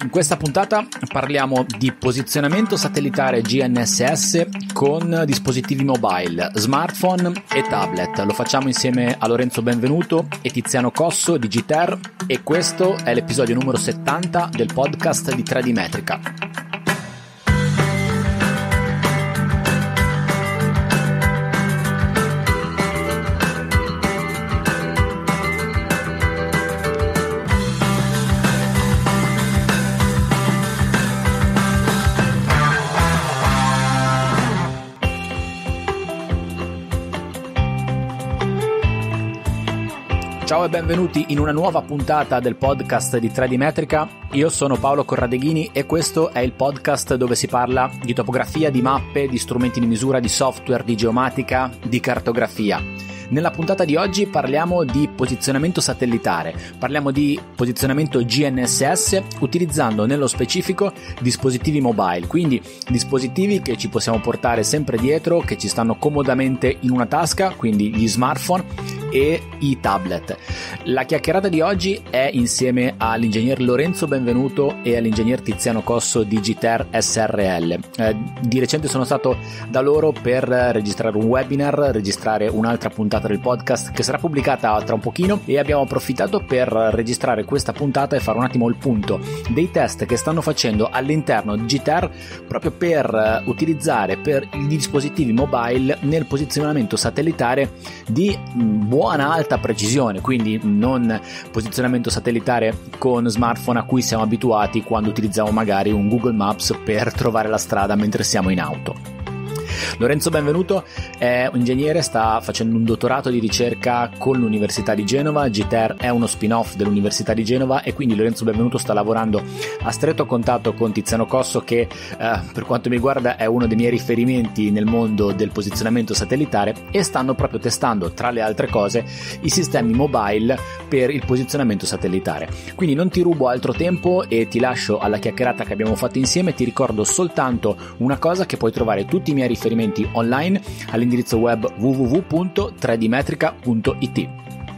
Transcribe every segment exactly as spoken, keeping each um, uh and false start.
In questa puntata parliamo di posizionamento satellitare G N S S con dispositivi mobile, smartphone e tablet. Lo facciamo insieme a Lorenzo Benvenuto e Tiziano Cosso di G T E R e questo è l'episodio numero settanta del podcast di tre D Metrica. Ciao e benvenuti in una nuova puntata del podcast di tre D Metrica. Io sono Paolo Corradeghini e questo è il podcast dove si parla di topografia, di mappe, di strumenti di misura, di software, di geomatica, di cartografia. Nella puntata di oggi parliamo di posizionamento satellitare, parliamo di posizionamento G N S S utilizzando nello specifico dispositivi mobile, quindi dispositivi che ci possiamo portare sempre dietro, che ci stanno comodamente in una tasca, quindi gli smartphone e i tablet. La chiacchierata di oggi è insieme all'ingegner Lorenzo Benvenuto e all'ingegner Tiziano Cosso di G T E R S R L. Eh, di recente sono stato da loro per registrare un webinar, registrare un'altra puntata del podcast che sarà pubblicata tra un pochino e abbiamo approfittato per registrare questa puntata e fare un attimo il punto dei test che stanno facendo all'interno di G T E R proprio per utilizzare per i dispositivi mobile nel posizionamento satellitare di buona alta precisione, quindi non posizionamento satellitare con smartphone a cui siamo abituati quando utilizziamo magari un Google Maps per trovare la strada mentre siamo in auto. Lorenzo Benvenuto è un ingegnere, sta facendo un dottorato di ricerca con l'Università di Genova. G T E R è uno spin-off dell'Università di Genova e quindi Lorenzo Benvenuto sta lavorando a stretto contatto con Tiziano Cosso che eh, per quanto mi riguarda è uno dei miei riferimenti nel mondo del posizionamento satellitare e stanno proprio testando tra le altre cose i sistemi mobile per il posizionamento satellitare. Quindi non ti rubo altro tempo e ti lascio alla chiacchierata che abbiamo fatto insieme. Ti ricordo soltanto una cosa, che puoi trovare tutti i miei riferimenti online all'indirizzo web w w w punto tre d metrica punto i t.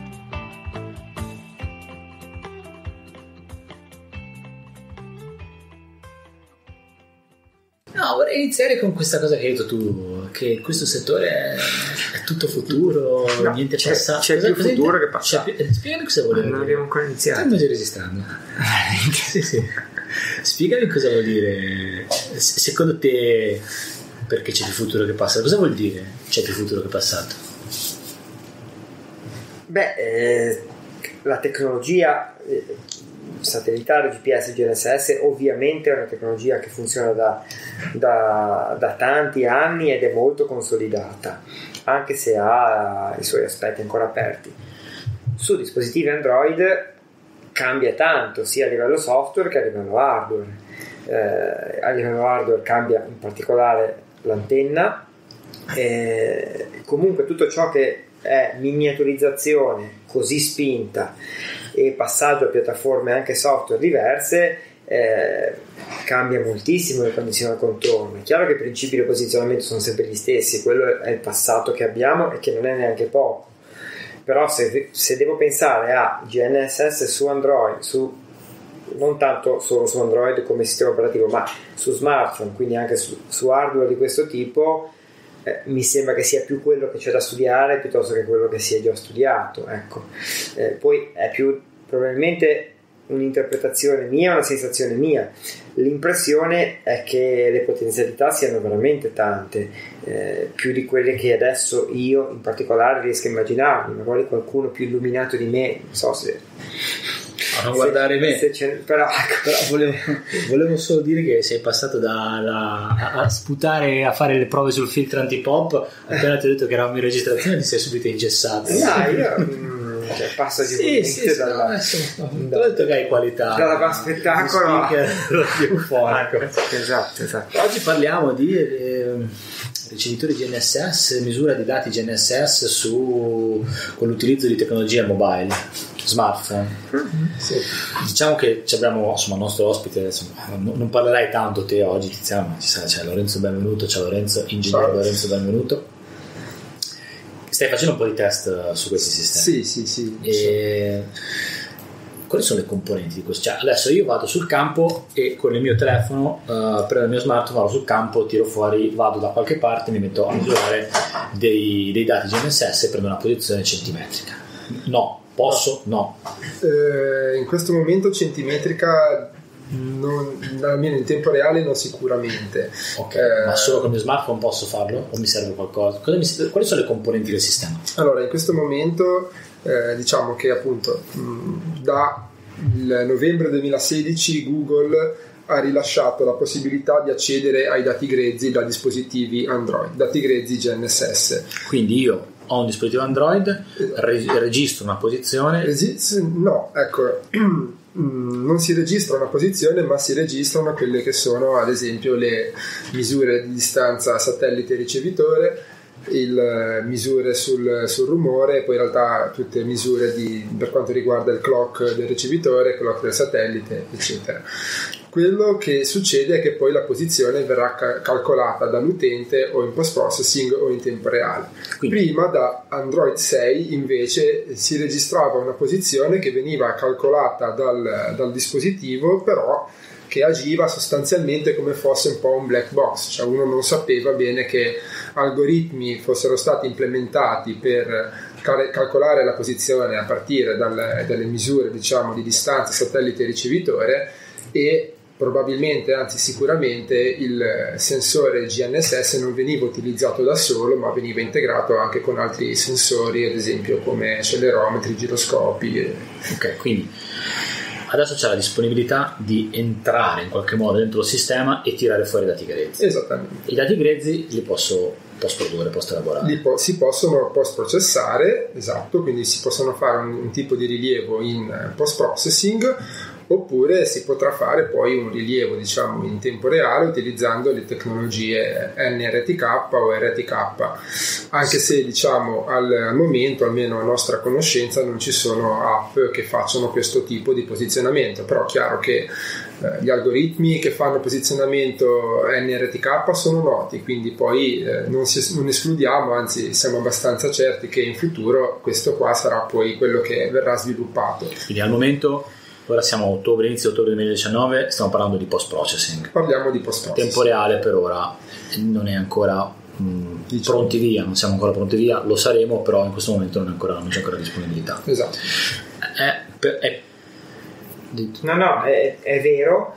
No, vorrei iniziare con questa cosa che hai detto tu, che questo settore è, è tutto futuro, no, niente c'è, passato. C'è cosa, più futuro che passato. Spiegami cosa vuol dire. Non abbiamo ancora iniziato. Stiamo già registrando. Sì, sì. Spiegami cosa vuol dire. Secondo te, perché c'è più futuro che passato? Cosa vuol dire c'è più futuro che passato? Beh, eh, la tecnologia eh, satellitare G P S e G N S S ovviamente è una tecnologia che funziona da, da, da tanti anni ed è molto consolidata, anche se ha i suoi aspetti ancora aperti. Su dispositivi Android cambia tanto, sia a livello software che a livello hardware. Eh, a livello hardware cambia in particolare l'antenna, eh, comunque tutto ciò che è miniaturizzazione così spinta e passaggio a piattaforme anche software diverse eh, cambia moltissimo le condizioni al contorno. È chiaro che i principi di posizionamento sono sempre gli stessi, quello è il passato che abbiamo e che non è neanche poco, però se, se devo pensare a G N S S su Android, su non tanto solo su Android come sistema operativo, ma su smartphone, quindi anche su, su hardware di questo tipo, eh, mi sembra che sia più quello che c'è da studiare piuttosto che quello che si è già studiato, ecco. Eh, poi è più probabilmente un'interpretazione mia, una sensazione mia. L'impressione è che le potenzialità siano veramente tante, eh, più di quelle che adesso io in particolare riesco a immaginarmi. Magari qualcuno più illuminato di me, non so se a non guardare me, però, però volevo, volevo solo dire che sei passato da, da a sputare, a fare le prove sul filtro antipop, appena ti ho detto che eravamo in registrazione ti sei subito ingessato. Dai, io mm, cioè, passo di sì, sì, sì, dalla, no, adesso, no, ho detto che hai qualità dalla spettacolo radiofonico. Esatto, esatto. Oggi parliamo di eh, ricevitori G N S S, misura di dati G N S S su, con l'utilizzo di tecnologia mobile, smartphone. Mm-hmm. Sì. Diciamo che abbiamo insomma il nostro ospite, insomma, non, non parlerai tanto te oggi, Tiziano, ma ci sarà, c'è Lorenzo Benvenuto, ciao Lorenzo, ingegnere Ciao. Lorenzo Benvenuto. Stai facendo un po' di test su questi sistemi? Sì, sì, sì. E quali sono le componenti di questo? Cioè, adesso io vado sul campo e con il mio telefono uh, prendo il mio smartphone, vado sul campo, tiro fuori, vado da qualche parte, mi metto a misurare dei, dei dati G N S S e prendo una posizione centimetrica. No, posso? No. Eh, in questo momento centimetrica non, almeno in tempo reale non sicuramente. Ok, eh, ma solo con il mio smartphone posso farlo? O mi serve qualcosa? Cosa mi, quali sono le componenti del sistema? Allora, in questo momento eh, diciamo che appunto mh, da il novembre duemilasedici Google ha rilasciato la possibilità di accedere ai dati grezzi da dispositivi Android, dati grezzi G N S S. Quindi io ho un dispositivo Android, re- registro una posizione. Regis- no, ecco, non si registra una posizione, ma si registrano quelle che sono ad esempio le misure di distanza satellite ricevitore, il misure sul, sul rumore, e poi in realtà tutte misure di, per quanto riguarda il clock del ricevitore, il clock del satellite, eccetera. Quello che succede è che poi la posizione verrà ca- calcolata dall'utente o in post-processing o in tempo reale. Quindi. Prima da Android sei invece si registrava una posizione che veniva calcolata dal, dal dispositivo, però che agiva sostanzialmente come fosse un po' un black box, cioè uno non sapeva bene che algoritmi fossero stati implementati per cal- calcolare la posizione a partire dal, dalle misure, diciamo, di distanza satellite ricevitore, e probabilmente, anzi sicuramente, il sensore G N S S non veniva utilizzato da solo, ma veniva integrato anche con altri sensori, ad esempio come accelerometri, giroscopi. Ok, quindi adesso c'è la disponibilità di entrare in qualche modo dentro il sistema e tirare fuori i dati grezzi. Esattamente. I dati grezzi li posso post produrre, post elaborare. Li po- si possono post processare, esatto, quindi si possono fare un, un tipo di rilievo in post processing, oppure si potrà fare poi un rilievo, diciamo, in tempo reale utilizzando le tecnologie N R T K o R T K, anche se, diciamo, al, al momento, almeno a nostra conoscenza, non ci sono app che facciano questo tipo di posizionamento, però è chiaro che eh, gli algoritmi che fanno posizionamento N R T K sono noti, quindi poi eh, non, si, non escludiamo, anzi siamo abbastanza certi che in futuro questo qua sarà poi quello che verrà sviluppato. Quindi al momento, ora siamo a ottobre, inizio ottobre duemiladiciannove, stiamo parlando di post processing. Parliamo di post processing. Tempo reale per ora non è ancora mh, diciamo. pronti via, non siamo ancora pronti via, lo saremo, però in questo momento non, è ancora, non c'è ancora disponibilità. Esatto. È, è, è... No, no, è, è vero.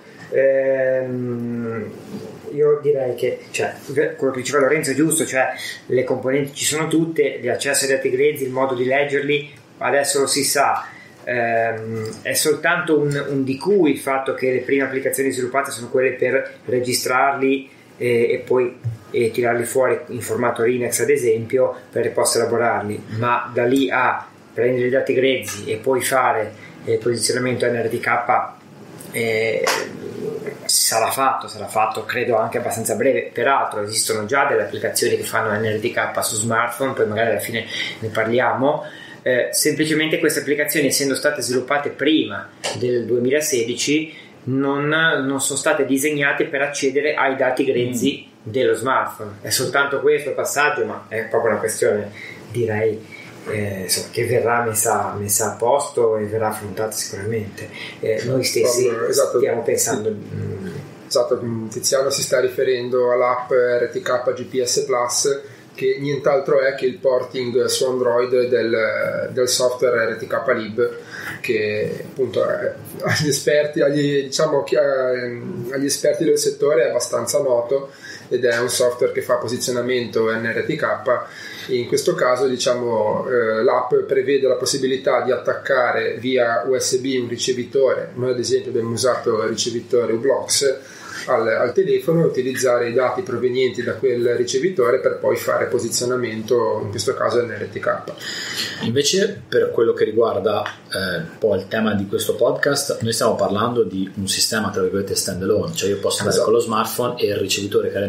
Ehm, io direi che, cioè, quello che diceva Lorenzo è giusto, cioè le componenti ci sono tutte, l'accesso ai dati grezzi, il modo di leggerli, adesso lo si sa. Ehm, è soltanto un, un di cui il fatto che le prime applicazioni sviluppate sono quelle per registrarli e, e poi e tirarli fuori in formato Linux, ad esempio, per poter elaborarli, ma da lì a prendere i dati grezzi e poi fare il posizionamento N R T K eh, sarà fatto, sarà fatto credo anche abbastanza breve. Peraltro esistono già delle applicazioni che fanno N R T K su smartphone, poi magari alla fine ne parliamo. Eh, semplicemente queste applicazioni, essendo state sviluppate prima del duemilasedici, non, non sono state disegnate per accedere ai dati grezzi mm. dello smartphone. È soltanto questo passaggio, ma è proprio una questione, direi, eh, insomma, che verrà messa, messa a posto e verrà affrontata sicuramente. Eh, noi stessi esatto. stiamo pensando mm. esatto, Tiziano si sta riferendo all'app R T K G P S Plus, che nient'altro è che il porting su Android del, del software R T K Lib, che appunto è, agli esperti agli, diciamo, che, eh, agli esperti del settore è abbastanza noto, ed è un software che fa posizionamento N R T K. In questo caso, diciamo, eh, l'app prevede la possibilità di attaccare via U S B un ricevitore. Noi ad esempio abbiamo usato il ricevitore U-Blox Al, al telefono e utilizzare i dati provenienti da quel ricevitore per poi fare posizionamento, in questo caso N R T K. Invece, per quello che riguarda eh, un po' il tema di questo podcast, noi stiamo parlando di un sistema tra virgolette stand alone, cioè io posso andare esatto. con lo smartphone e il ricevitore che è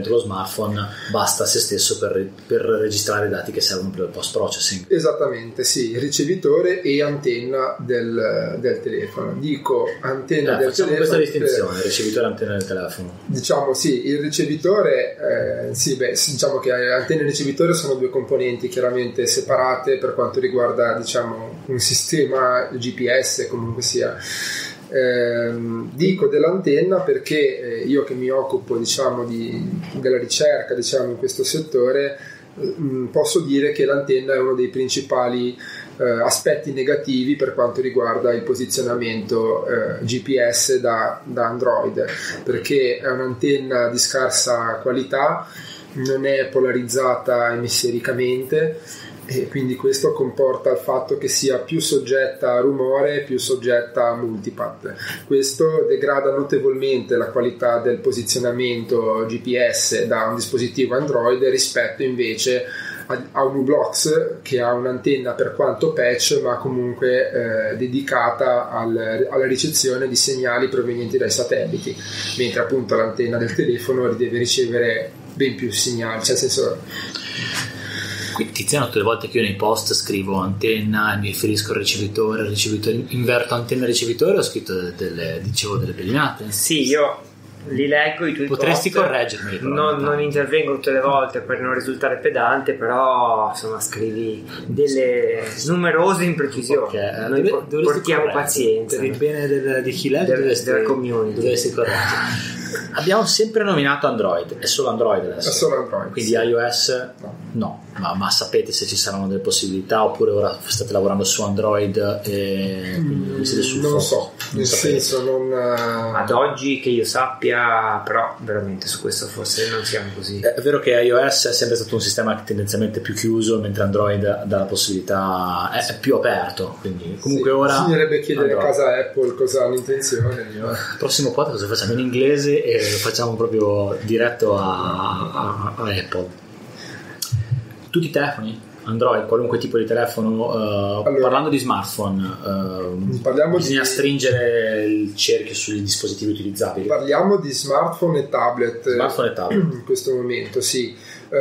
dentro lo smartphone basta a se stesso per, per registrare i dati che servono per il post processing. Esattamente, sì, ricevitore e antenna del, del telefono. Dico antenna eh, del facciamo telefono. Questa distinzione, per... ricevitore e antenna del telefono. Diciamo sì, il ricevitore, eh, sì, beh, diciamo che antenna e ricevitore sono due componenti chiaramente separate per quanto riguarda, diciamo, un sistema G P S, comunque sia. Eh, dico dell'antenna perché eh, io che mi occupo, diciamo, di, della ricerca, diciamo, in questo settore, mh, posso dire che l'antenna è uno dei principali eh, aspetti negativi per quanto riguarda il posizionamento eh, G P S da, da Android, perché è un'antenna di scarsa qualità, non è polarizzata emissericamente, e quindi questo comporta il fatto che sia più soggetta a rumore, più soggetta a multipath. Questo degrada notevolmente la qualità del posizionamento G P S da un dispositivo Android rispetto invece a, a un U-Blox, che ha un'antenna per quanto patch ma comunque eh, dedicata al, alla ricezione di segnali provenienti dai satelliti, mentre appunto l'antenna del telefono deve ricevere ben più segnali, cioè nel senso. Qui Tiziano, tutte le volte che io nei post scrivo antenna mi riferisco al ricevitore, al ricevitore, inverto antenna e ricevitore, ho scritto delle, dicevo delle pedinate. Sì, io li leggo i tuoi potresti post, correggermi, non, non intervengo tutte le volte per non risultare pedante, però insomma scrivi delle numerose imprecisioni. Okay. Noi Dove, portiamo pazienza per il bene del, di chi legge, dovresti, della community dovresti correggere. Abbiamo sempre nominato Android, è solo Android adesso? È solo Android, quindi sì. iOS no, no. Ma, ma sapete se ci saranno delle possibilità oppure ora state lavorando su Android e mm, siete sul non lo so, non nel sapete. senso non uh... ad oggi che io sappia, però veramente su questo forse non siamo così. È vero che iOS è sempre stato un sistema tendenzialmente più chiuso, mentre Android dà la possibilità, è, è più aperto, quindi comunque sì, ora bisognerebbe chiedere Android. a casa Apple cosa hanno intenzione. Il prossimo podcast lo facciamo in inglese e lo facciamo proprio diretto a, a, a Apple. Tutti i telefoni? Android, qualunque tipo di telefono, uh, allora, parlando di smartphone, uh, bisogna di, stringere il cerchio sui dispositivi utilizzabili. Parliamo di smartphone e tablet, smartphone e tablet. In questo momento, sì.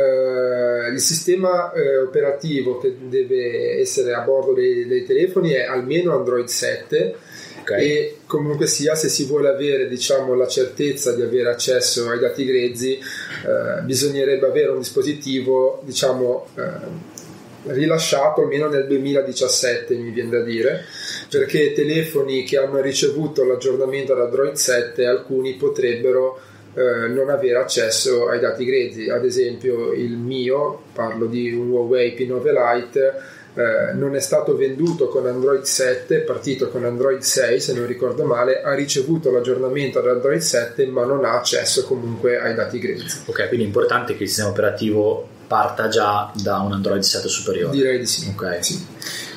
Uh, il sistema uh, operativo che deve essere a bordo dei, dei telefoni è almeno Android sette. Okay. E comunque sia, se si vuole avere, diciamo, la certezza di avere accesso ai dati grezzi, eh, bisognerebbe avere un dispositivo, diciamo, eh, rilasciato almeno nel duemiladiciassette, mi viene da dire, perché telefoni che hanno ricevuto l'aggiornamento ad Android sette, alcuni potrebbero eh, non avere accesso ai dati grezzi. Ad esempio il mio, parlo di un Huawei P nove Lite, Eh, non è stato venduto con Android sette, è partito con Android sei se non ricordo male, ha ricevuto l'aggiornamento ad Android sette ma non ha accesso comunque ai dati grezzi. Ok, quindi è importante che il sistema operativo parta già da un Android sette superiore. Direi di sì. Ok, sì.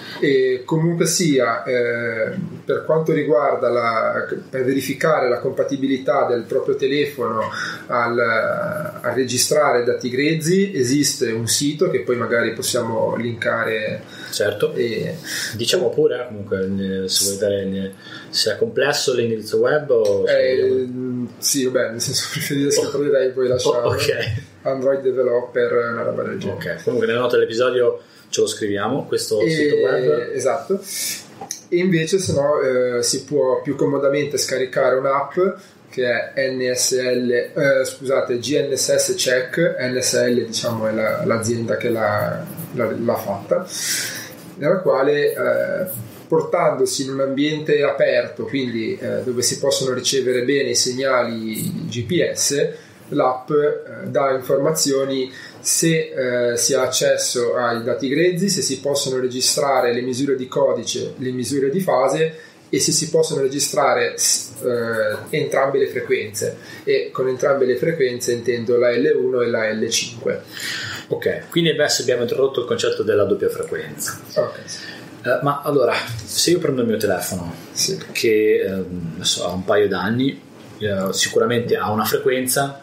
E comunque sia, eh, per quanto riguarda la, per verificare la compatibilità del proprio telefono al, a registrare dati grezzi, esiste un sito che poi magari possiamo linkare. Certo, e diciamo pure comunque se vuoi dare, se è complesso l'indirizzo web o eh, sì, vabbè, nel senso preferisco oh. Direi poi lasciare oh, okay. Android Developer, una roba del genere. Ok, comunque nelle note dell'episodio ce lo scriviamo questo e, sito web. Esatto. E invece se no eh, si può più comodamente scaricare un'app che è N S L eh, scusate G N S S Check. N S L, diciamo, è la, l'azienda che l'ha, l'ha, l'ha fatta, nella quale eh, portandosi in un ambiente aperto, quindi eh, dove si possono ricevere bene i segnali G P S, l'app eh, dà informazioni se eh, si ha accesso ai dati grezzi, se si possono registrare le misure di codice, le misure di fase e se si possono registrare eh, entrambe le frequenze, e con entrambe le frequenze intendo la L uno e la L cinque. Ok, quindi adesso abbiamo introdotto il concetto della doppia frequenza. Ok. Uh, ma allora, se io prendo il mio telefono, sì, che eh, adesso ha un paio d'anni, eh, sicuramente ha una frequenza,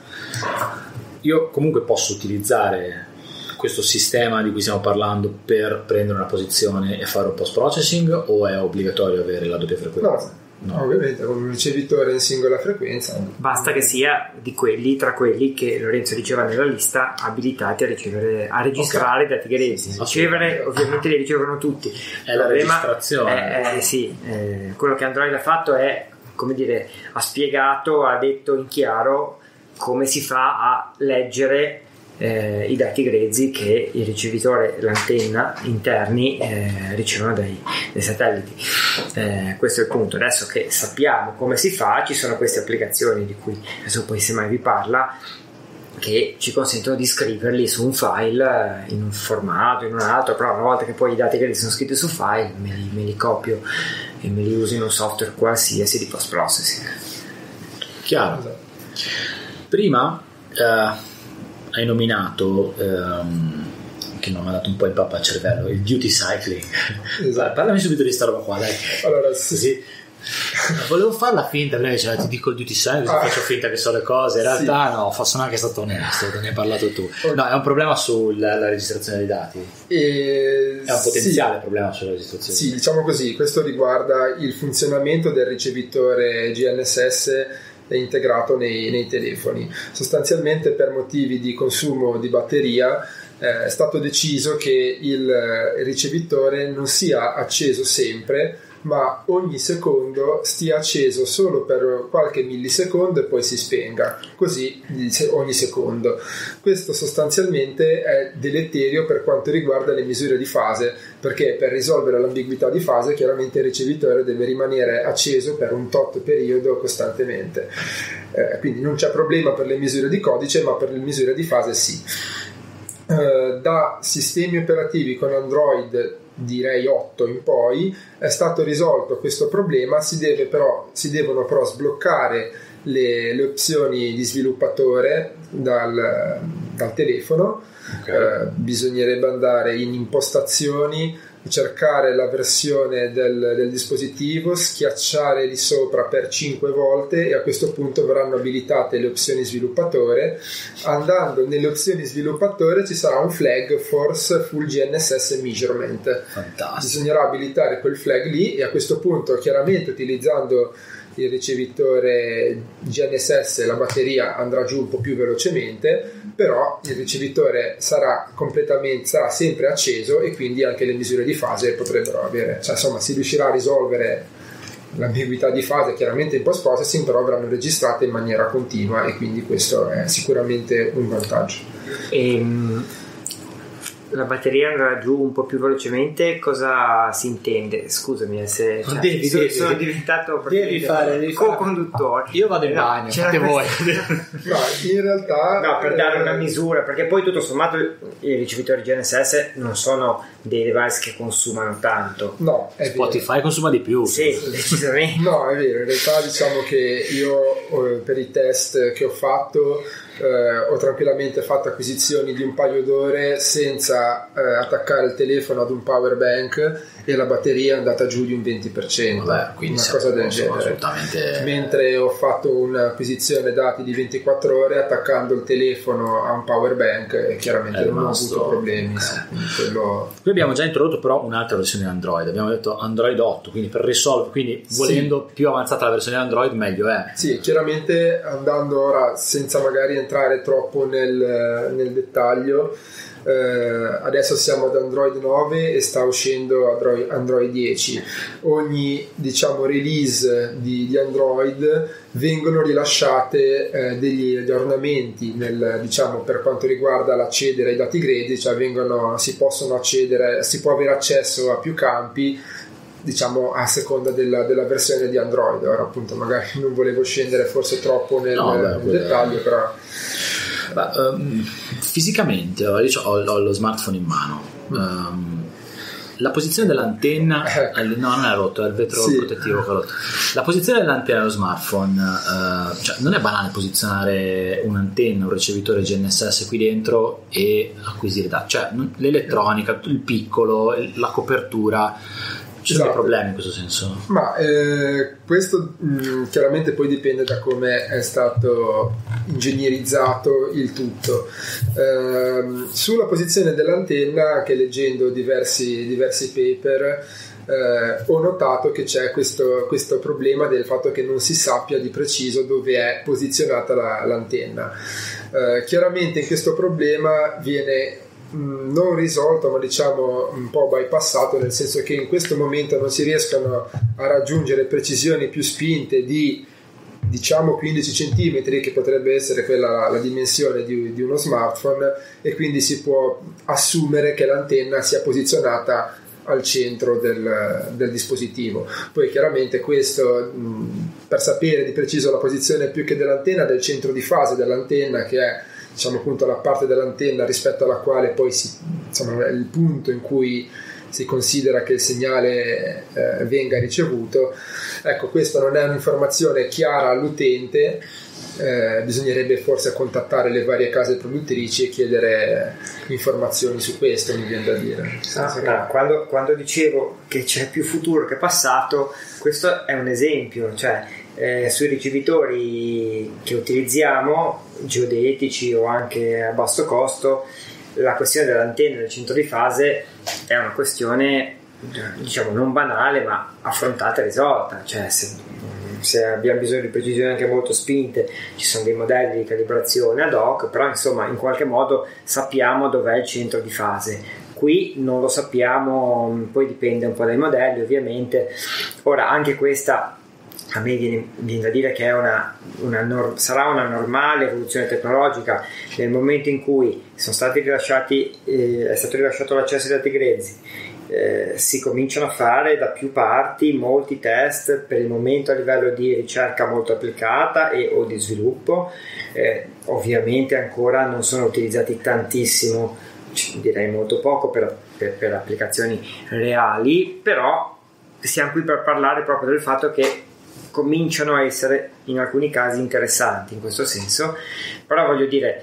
io comunque posso utilizzare questo sistema di cui stiamo parlando per prendere una posizione e fare un post processing, o è obbligatorio avere la doppia frequenza? No, No, ovviamente con un ricevitore in singola frequenza. Basta che sia di quelli, tra quelli che Lorenzo diceva nella lista, abilitati a ricevere, a registrare okay. i dati grezzi. Ricevere, ovviamente li ricevono tutti. È il la registrazione. È, è, sì, eh, quello che Android ha fatto è, come dire, ha spiegato, ha detto in chiaro come si fa a leggere Eh, i dati grezzi che il ricevitore, l'antenna interni eh, ricevono dai, dai satelliti. Eh, questo è il punto. Adesso che sappiamo come si fa, ci sono queste applicazioni di cui adesso poi semmai vi parla, che ci consentono di scriverli su un file in un formato, in un altro, però una volta che poi i dati grezzi sono scritti su file me li, me li copio e me li uso in un software qualsiasi di post processing. Chiaro. Prima uh... hai nominato um, che mi ha dato un po' il pappa al cervello, il duty cycling. Esatto. Parlami subito di sta roba qua, dai. Allora sì, sì. Volevo farla finta, perché cioè, ti dico il duty cycling, ah. faccio finta che so le cose, in realtà sì. no, sono anche stato onesto, ne hai parlato tu. No, è un problema sulla la registrazione dei dati. E... è un potenziale sì. problema sulla registrazione. Sì, diciamo così, questo riguarda il funzionamento del ricevitore G N S S è integrato nei, nei telefoni. Sostanzialmente, per motivi di consumo di batteria, eh, è stato deciso che il ricevitore non sia acceso sempre, ma ogni secondo stia acceso solo per qualche millisecondo e poi si spenga, così ogni secondo. Questo sostanzialmente è deleterio per quanto riguarda le misure di fase, perché per risolvere l'ambiguità di fase chiaramente il ricevitore deve rimanere acceso per un tot periodo costantemente. Eh, quindi non c'è problema per le misure di codice, ma per le misure di fase sì. Eh, da sistemi operativi con Android direi otto in poi è stato risolto questo problema. Si deve però si devono però sbloccare le, le opzioni di sviluppatore dal, dal telefono. Okay. Eh, bisognerebbe andare in impostazioni, cercare la versione del, del dispositivo, schiacciare di sopra per cinque volte e a questo punto verranno abilitate le opzioni sviluppatore. Andando nelle opzioni sviluppatore ci sarà un flag Force Full G N S S Measurement. Fantastico. Bisognerà abilitare quel flag lì e a questo punto, chiaramente utilizzando il ricevitore G N S S, la batteria andrà giù un po' più velocemente, però il ricevitore sarà completamente sarà sempre acceso e quindi anche le misure di fase potrebbero avere, cioè insomma si riuscirà a risolvere l'ambiguità di fase chiaramente in post processing, però verranno registrate in maniera continua e quindi questo è sicuramente un vantaggio. ehm La batteria andrà giù un po' più velocemente, cosa si intende? Scusami se cioè, devi, sono, devi, sono devi, diventato devi fare, devi co-conduttore. Io vado in no, bagno, fate voi. No, in realtà no, per dare una misura, perché poi tutto sommato i ricevitori G N S S non sono dei device che consumano tanto. No, è Spotify vero. consuma di più. Sì, decisamente. No, è vero, in realtà diciamo che io per i test che ho fatto Eh, ho tranquillamente fatto acquisizioni di un paio d'ore senza eh, attaccare il telefono ad un power bank e la batteria è andata giù di un venti per cento. Vabbè, quindi una cosa del genere. Assolutamente... mentre ho fatto un'acquisizione dati di ventiquattro ore attaccando il telefono a un power bank e chiaramente è non rimasto... ho avuto problemi. Okay. Sì, quello... Qui abbiamo già introdotto però un'altra versione di Android, abbiamo detto Android otto, quindi per risolvere, quindi volendo sì. più avanzata la versione di Android meglio è. Sì, chiaramente andando ora senza magari entrare troppo nel, nel dettaglio, eh, adesso siamo ad Android nove e sta uscendo Android, Android dieci. Ogni diciamo release di, di Android vengono rilasciate eh, degli aggiornamenti nel, diciamo, per quanto riguarda l'accedere ai dati grezzi, cioè vengono, si possono accedere, si può avere accesso a più campi, diciamo a seconda della, della versione di Android. Ora appunto magari non volevo scendere forse troppo nel, no, beh, nel dettaglio, però beh, um, fisicamente ho, ho, ho lo smartphone in mano, um, la posizione dell'antenna ecco. no, non è rotto, è il vetro sì. protettivo che è rotto. La posizione dell'antenna dello smartphone, uh, cioè non è banale posizionare un'antenna, un ricevitore G N S S qui dentro e acquisire dati, cioè l'elettronica, il piccolo, la copertura. Ci sono esatto. dei problemi in questo senso? Ma eh, questo mh, chiaramente poi dipende da come è stato ingegnerizzato il tutto. Eh, sulla posizione dell'antenna, anche leggendo diversi, diversi paper, eh, ho notato che c'è questo, questo problema del fatto che non si sappia di preciso dove è posizionata la, l'antenna. Eh, chiaramente questo problema viene mh, non risolto, ma diciamo un po' bypassato, nel senso che in questo momento non si riescono a raggiungere precisioni più spinte di diciamo quindici centimetri, che potrebbe essere quella la dimensione di, di uno smartphone, e quindi si può assumere che l'antenna sia posizionata al centro del, del dispositivo. Poi chiaramente questo mh, per sapere di preciso la posizione più che dell'antenna, del centro di fase dell'antenna, che è diciamo appunto la parte dell'antenna rispetto alla quale poi si, insomma, è il punto in cui si considera che il segnale eh, venga ricevuto. Ecco, questa non è un'informazione chiara all'utente, eh, bisognerebbe forse contattare le varie case produttrici e chiedere informazioni su questo, mi viene da dire. Ah, no, quando, quando dicevo che c'è più futuro che passato, questo è un esempio, cioè eh, sui ricevitori che utilizziamo, geodetici o anche a basso costo, la questione dell'antenna del centro di fase è una questione diciamo non banale, ma affrontata e risolta. Cioè se, se abbiamo bisogno di precisioni anche molto spinte, ci sono dei modelli di calibrazione ad hoc, però insomma in qualche modo sappiamo dov'è il centro di fase. Qui non lo sappiamo, poi dipende un po' dai modelli ovviamente. Ora anche questa a me viene, viene da dire che è una, una nor- sarà una normale evoluzione tecnologica. Nel momento in cui sono stati rilasciati eh, è stato rilasciato l'accesso ai dati grezzi, eh, si cominciano a fare da più parti molti test, per il momento a livello di ricerca molto applicata e o di sviluppo, eh, ovviamente ancora non sono utilizzati tantissimo, direi molto poco per, per, per applicazioni reali, però siamo qui per parlare proprio del fatto che cominciano a essere in alcuni casi interessanti in questo senso. Però voglio dire,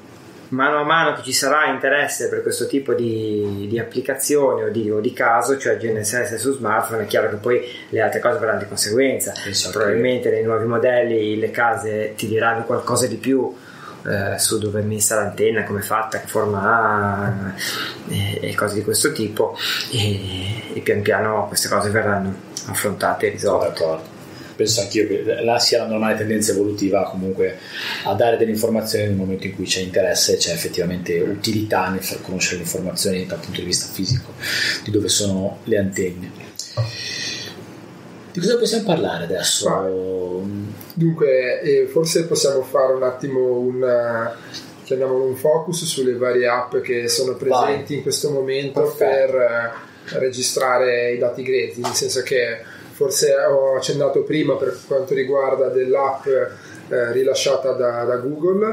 mano a mano che ci sarà interesse per questo tipo di, di applicazione o di, o di caso, cioè G N S S su smartphone, è chiaro che poi le altre cose verranno di conseguenza. Esatto. Probabilmente nei nuovi modelli le case ti diranno qualcosa di più eh, su dove è messa l'antenna, come è fatta, che forma ha e, e cose di questo tipo, e, e pian piano queste cose verranno affrontate e risolte. Penso anch'io che là sia la normale tendenza evolutiva comunque a dare delle informazioni nel momento in cui c'è interesse, c'è effettivamente utilità nel far conoscere le informazioni dal punto di vista fisico di dove sono le antenne. Di cosa possiamo parlare adesso? Ah, dunque eh, forse possiamo fare un attimo un chiamiamolo un focus sulle varie app che sono presenti Vai. in questo momento. Perfetto. Per eh, registrare i dati grezzi, nel senso che forse ho accennato prima per quanto riguarda dell'app eh, rilasciata da, da Google,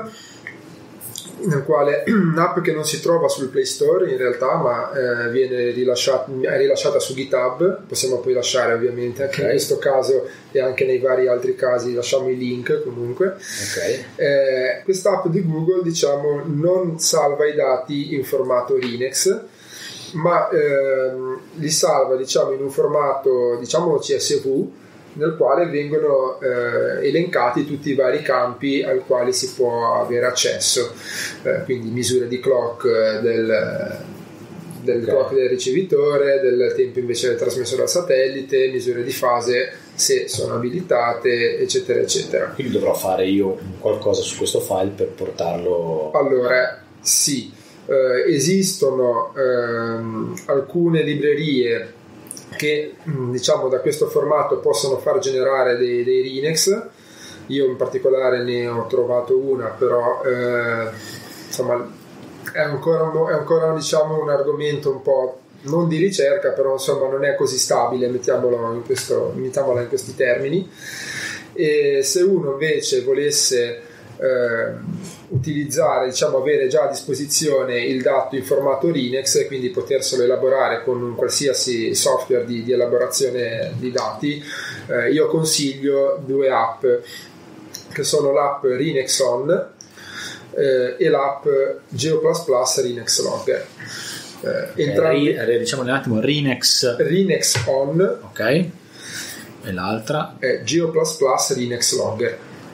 nel quale un'app che non si trova sul Play Store in realtà, ma eh, viene rilasciata, è rilasciata su GitHub. Possiamo poi lasciare ovviamente anche okay. in questo caso e anche nei vari altri casi lasciamo i link comunque. Okay. Eh, quest'app di Google diciamo non salva i dati in formato Rinex, ma ehm, li salva diciamo in un formato diciamo C S V, nel quale vengono eh, elencati tutti i vari campi al quali si può avere accesso, eh, quindi misure di clock del, del okay. clock del ricevitore, del tempo invece trasmesso dal satellite, misure di fase se sono abilitate, eccetera eccetera. Quindi dovrò fare io qualcosa su questo file per portarlo. Allora sì, eh, esistono ehm, alcune librerie che diciamo da questo formato possono far generare dei, dei Rinex. Io in particolare ne ho trovato una, però eh, insomma è ancora, è ancora diciamo un argomento un po' non di ricerca, però insomma non è così stabile, mettiamolo in questo, mettiamola in questi termini. E se uno invece volesse eh, utilizzare, diciamo avere già a disposizione il dato in formato Rinex e quindi poterselo elaborare con un qualsiasi software di, di elaborazione di dati, eh, io consiglio due app che sono l'app Rinex On eh, e l'app GeoPlus Rinex Logger. Eh, entrambi, eh, diciamo un attimo Rinex Rinex On, ok, e l'altra è GeoPlus Rinex Logger.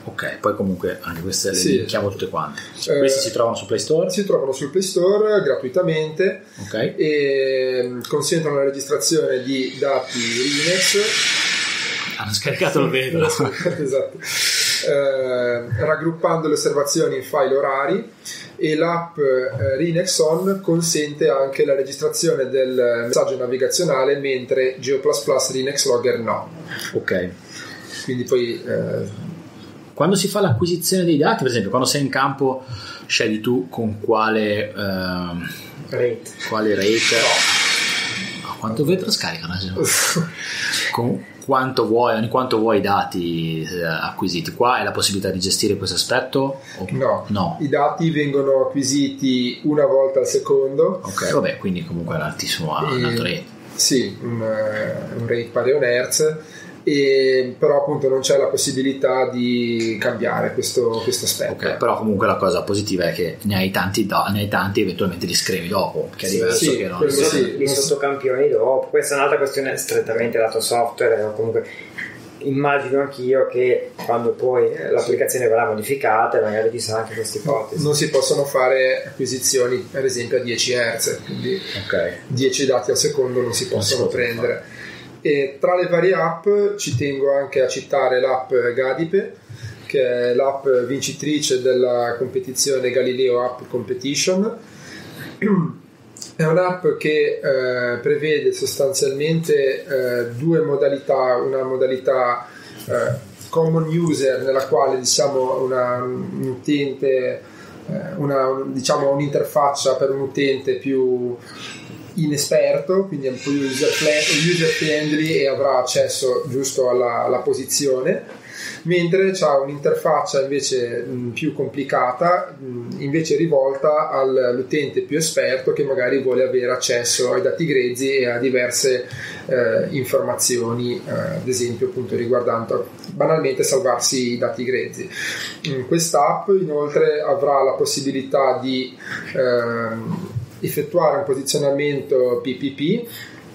Ok, poi comunque anche queste le sì, linkiamo tutte quante. Eh, questi si trovano su Play Store? Si trovano sul Play Store gratuitamente, okay. E consentono la registrazione di dati Rinex. Hanno scaricato il vedo. Esatto. Eh, raggruppando le osservazioni in file orari, e l'app eh, Rinex On consente anche la registrazione del messaggio navigazionale, mentre Geo plus plus Rinex Logger no. Ok. Quindi poi eh, quando si fa l'acquisizione dei dati, per esempio, quando sei in campo, scegli tu con quale ehm, rate, quale rate no. Quanto vetro scaricano? Con quanto vuoi, ogni quanto vuoi i dati eh, acquisiti. Qua è la possibilità di gestire questo aspetto? O... No. no, i dati vengono acquisiti una volta al secondo. Ok, vabbè, quindi comunque è un altissimo e... alto rate. Sì, un, un rate pari a un hertz. E però appunto non c'è la possibilità di cambiare questo, questo aspetto. Ok, però comunque la cosa positiva è che ne hai tanti, do, ne hai tanti eventualmente li scrivi dopo, che è sì, diverso sì, che non sì, li sottocampioni dopo. Questa è un'altra questione strettamente lato software, o comunque immagino anch'io che quando poi l'applicazione verrà modificata magari ci saranno anche queste ipotesi. Non si possono fare acquisizioni per esempio a dieci hertz, quindi okay. dieci dati al secondo non si possono non si prendere fare. E tra le varie app ci tengo anche a citare l'app Gadipe, che è l'app vincitrice della competizione Galileo App Competition. È un'app che eh, prevede sostanzialmente eh, due modalità, una modalità eh, common user, nella quale diciamo una, un utente eh, una, diciamo un'interfaccia per un utente più inesperto, quindi è un po' user friendly e avrà accesso giusto alla, alla posizione, mentre c'ha un'interfaccia invece mh, più complicata, mh, invece rivolta all'utente più esperto che magari vuole avere accesso ai dati grezzi e a diverse eh, informazioni, eh, ad esempio appunto riguardando banalmente salvarsi i dati grezzi. In quest'app inoltre avrà la possibilità di ehm, effettuare un posizionamento P P P.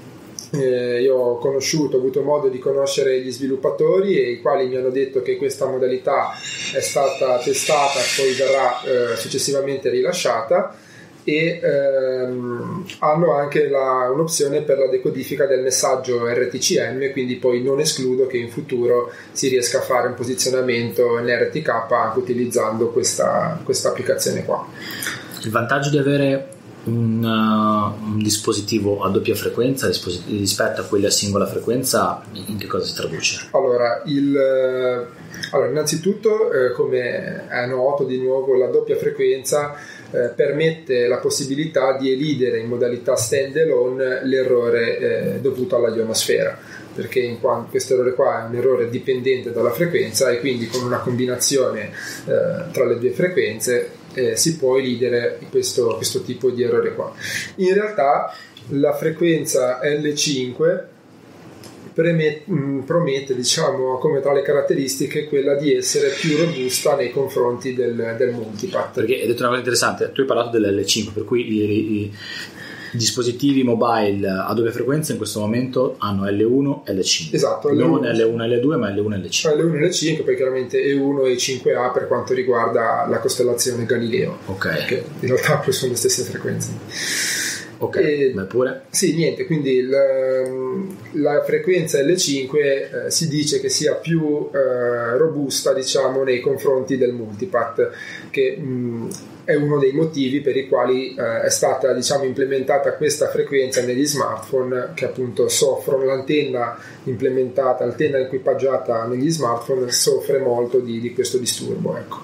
Eh, io ho conosciuto, ho avuto modo di conoscere gli sviluppatori, e i quali mi hanno detto che questa modalità è stata testata e poi verrà eh, successivamente rilasciata, e ehm, hanno anche la, un'opzione per la decodifica del messaggio R T C M, quindi poi non escludo che in futuro si riesca a fare un posizionamento in R T K anche utilizzando questa, questa applicazione qua. Il vantaggio di avere Un, uh, un dispositivo a doppia frequenza rispetto a quelli a singola frequenza, in che cosa si traduce? Allora, il, allora innanzitutto eh, come è noto, di nuovo la doppia frequenza eh, permette la possibilità di elidere in modalità stand alone l'errore eh, dovuto alla ionosfera, perché in quanto questo errore qua è un errore dipendente dalla frequenza, e quindi con una combinazione eh, tra le due frequenze Eh, si può elidere questo, questo tipo di errore qua. In realtà la frequenza L cinque premette, mh, promette, diciamo, come tra le caratteristiche quella di essere più robusta nei confronti del, del multipath. Perché hai detto una cosa interessante, tu hai parlato dell'L cinque, per cui i, i dispositivi mobile a doppia frequenza in questo momento hanno L uno e L cinque. Esatto, non L uno e L due, ma L uno e L cinque. L uno e L cinque, poi chiaramente E uno e cinque A per quanto riguarda la costellazione Galileo. Ok. Che in realtà poi sono le stesse frequenze. Ok, e, beh, pure. Sì, niente, quindi la, la frequenza L cinque eh, si dice che sia più eh, robusta, diciamo, nei confronti del multipath, che mh, è uno dei motivi per i quali eh, è stata, diciamo, implementata questa frequenza negli smartphone, che appunto soffrono, l'antenna implementata, l'antenna equipaggiata negli smartphone soffre molto di, di questo disturbo, ecco.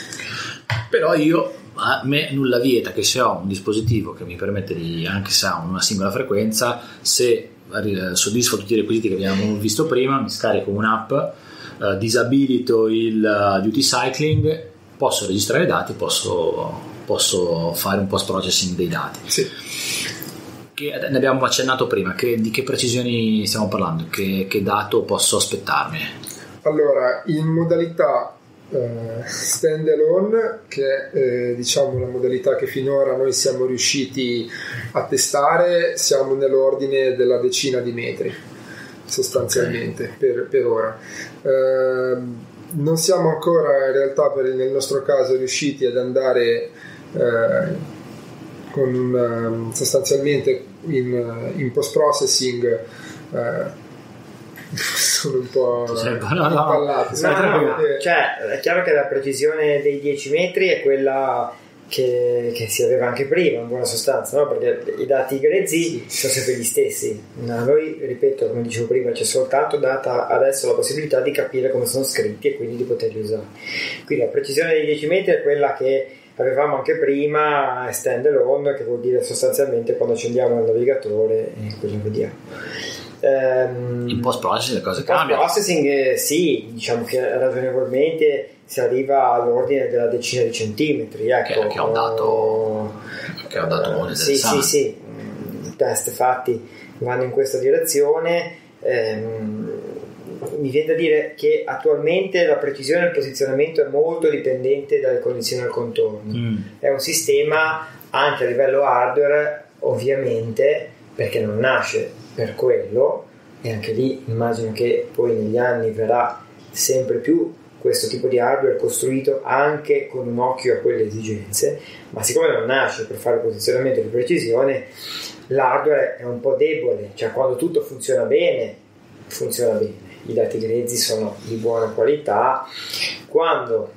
Però io, a me nulla vieta che se ho un dispositivo che mi permette di, anche se ha una singola frequenza, se soddisfa tutti i requisiti che abbiamo visto prima, mi scarico un'app, eh, disabilito il uh, duty cycling, posso registrare i dati, posso, posso fare un post processing dei dati. Sì. Che ne abbiamo accennato prima, che, di che precisioni stiamo parlando, che, che dato posso aspettarmi? Allora, in modalità Uh, stand alone, che è eh, diciamo la modalità che finora noi siamo riusciti a testare, siamo nell'ordine della decina di metri sostanzialmente, okay. per, per ora. Uh, non siamo ancora in realtà per, nel nostro caso riusciti ad andare eh, con un, sostanzialmente in, in post processing eh, sono un po' impallato. No, no, no, no. Cioè, è chiaro che la precisione dei dieci metri è quella che, che si aveva anche prima, in buona sostanza, no? Perché i dati grezzi sono sempre gli stessi. No, noi, ripeto, come dicevo prima, c'è soltanto data adesso la possibilità di capire come sono scritti e quindi di poterli usare. Quindi la precisione dei dieci metri è quella che avevamo anche prima, è stand alone, che vuol dire sostanzialmente quando accendiamo il navigatore e quello vediamo. Um, in post processing le cose in cambiano. Post processing eh, sì, diciamo che ragionevolmente si arriva all'ordine della decina di centimetri, ecco, che, che è un dato che è un dato molto interessante. Sì, sì, sì, i test fatti vanno in questa direzione. ehm, mi viene da dire che attualmente la precisione del posizionamento è molto dipendente dalle condizioni al contorno. Mm. È un sistema anche a livello hardware, ovviamente, perché non nasce per quello, e anche lì immagino che poi negli anni verrà sempre più questo tipo di hardware costruito anche con un occhio a quelle esigenze, ma siccome non nasce per fare posizionamento di precisione, l'hardware è un po' debole, cioè quando tutto funziona bene funziona bene, i dati grezzi sono di buona qualità. Quando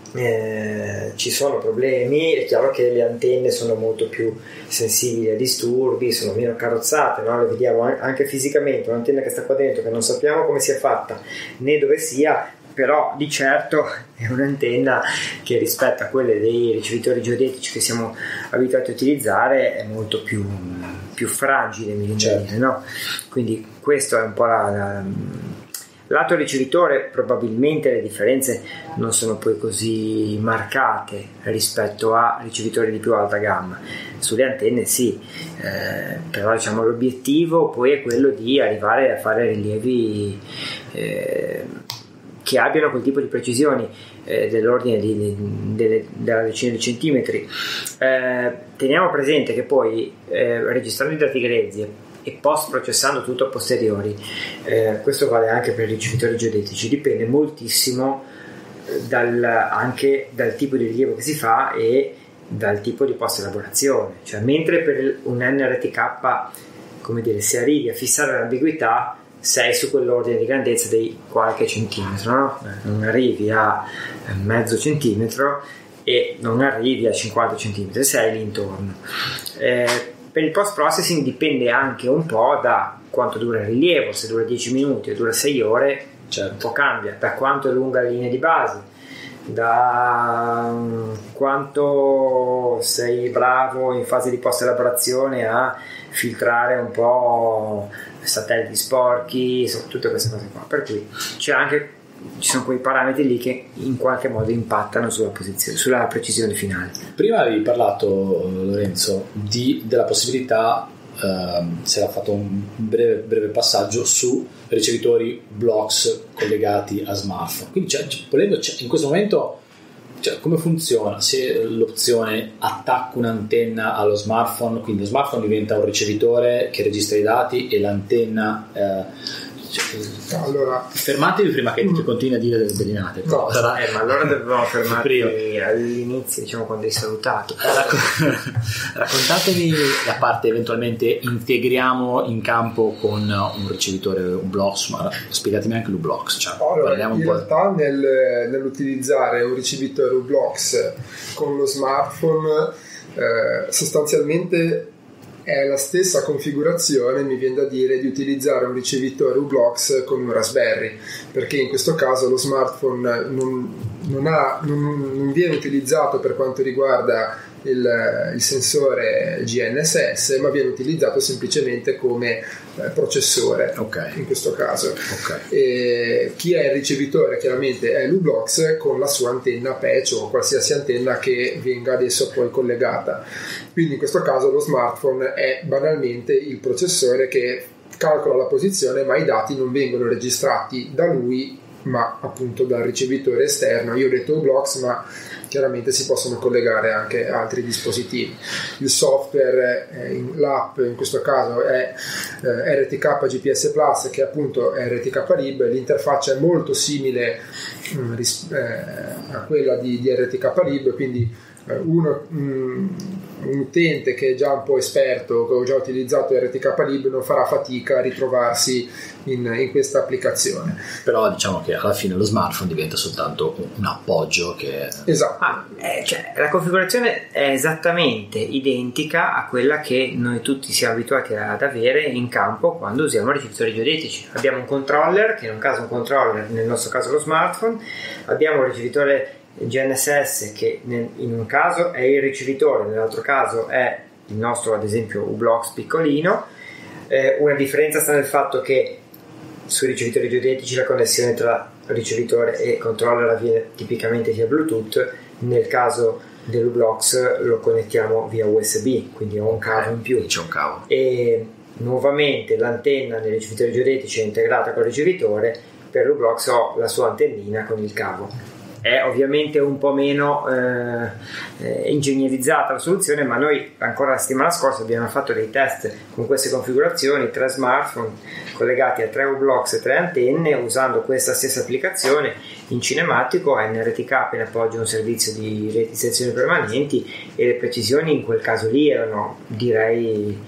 Eh, ci sono problemi, è chiaro che le antenne sono molto più sensibili a disturbi, sono meno carrozzate, no? Le vediamo anche fisicamente, un'antenna che sta qua dentro che non sappiamo come sia fatta né dove sia, però di certo è un'antenna che rispetto a quelle dei ricevitori geodetici che siamo abituati a utilizzare è molto più, più fragile, mi viene certo. dire, no? Quindi questo è un po' la, la lato ricevitore. Probabilmente le differenze non sono poi così marcate rispetto a ricevitori di più alta gamma. Sulle antenne sì, eh, però diciamo l'obiettivo poi è quello di arrivare a fare rilievi eh, che abbiano quel tipo di precisioni eh, dell'ordine di, di, delle, della decina di centimetri. Eh, teniamo presente che poi eh, registrando i dati grezzi e post processando tutto a posteriori, eh, questo vale anche per i ricevitori geodetici, dipende moltissimo dal, anche dal tipo di rilievo che si fa e dal tipo di post elaborazione. Cioè, mentre per un N R T K, come dire, se arrivi a fissare l'ambiguità sei su quell'ordine di grandezza dei qualche centimetro, no? Non arrivi a mezzo centimetro e non arrivi a cinquanta centimetri, sei lì intorno. eh, Per il post processing dipende anche un po' da quanto dura il rilievo, se dura dieci minuti o dura sei ore, certo. Un po' cambia, da quanto è lunga la linea di base, da quanto sei bravo in fase di post elaborazione a filtrare un po' satelliti sporchi, tutte queste cose qua. Per cui c'è anche ci sono quei parametri lì che in qualche modo impattano sulla posizione, sulla precisione finale. Prima avevi parlato, Lorenzo, di, della possibilità, ehm, si era fatto un breve, breve passaggio su ricevitori blocks collegati a smartphone. Quindi c'è, volendo, c'è, in questo momento cioè, come funziona? Se l'opzione attacco un'antenna allo smartphone, quindi lo smartphone diventa un ricevitore che registra i dati e l'antenna eh, allora, fermatevi prima che mm. continui a dire delle bellinate. No, sarà... eh, ma allora dovevamo fermarci all'inizio, diciamo, quando hai salutato. Raccontatemi la parte eventualmente integriamo in campo con un ricevitore un blocks, ma spiegatemi anche l'u-blocks. Cioè, allora, un in po'. realtà nel, nell'utilizzare un ricevitore u-blocks con lo smartphone eh, sostanzialmente è la stessa configurazione, mi viene da dire, di utilizzare un ricevitore u-blocks con un Raspberry, perché in questo caso lo smartphone non, non, ha, non, non viene utilizzato per quanto riguarda il, il sensore G N S S, ma viene utilizzato semplicemente come eh, processore, okay. In questo caso. Okay. E chi è il ricevitore chiaramente è l'u-blocks con la sua antenna patch o qualsiasi antenna che venga adesso poi collegata. Quindi in questo caso lo smartphone è banalmente il processore che calcola la posizione, ma i dati non vengono registrati da lui ma appunto dal ricevitore esterno. Io ho detto u-blox, ma chiaramente si possono collegare anche altri dispositivi. Il software, eh, in, l'app in questo caso è eh, R T K G P S Plus, che è appunto R T K Lib. L'interfaccia è molto simile mh, ris- eh, a quella di, di R T K Lib, quindi eh, uno, mh, un utente che è già un po' esperto, che ha già utilizzato R T K Lib, non farà fatica a ritrovarsi in, in questa applicazione. Però diciamo che alla fine lo smartphone diventa soltanto un appoggio che... Esatto. Ah, eh, cioè, la configurazione è esattamente identica a quella che noi tutti siamo abituati ad avere in campo quando usiamo ricevitori geodetici. Abbiamo un controller, che in un caso è un controller, nel nostro caso lo smartphone, abbiamo un ricevitore G N S S che nel, in un caso è il ricevitore, nell'altro caso è il nostro, ad esempio, u-blox piccolino. Eh, una differenza sta nel fatto che sui ricevitori geodetici la connessione tra ricevitore e controller avviene tipicamente via Bluetooth. Nel caso dell'u-blox lo connettiamo via U S B, quindi ho un cavo in più. C'è un cavo. E nuovamente l'antenna nei ricevitori geodetici è integrata col ricevitore. Per l'u-blox ho la sua antennina con il cavo. È ovviamente un po' meno eh, eh, ingegnerizzata la soluzione, ma noi ancora la settimana scorsa abbiamo fatto dei test con queste configurazioni, tre smartphone collegati a tre u-blox e tre antenne, usando questa stessa applicazione in cinematico. N R T K in appoggio a un servizio di reti di sezioni permanenti, e le precisioni in quel caso lì erano, direi,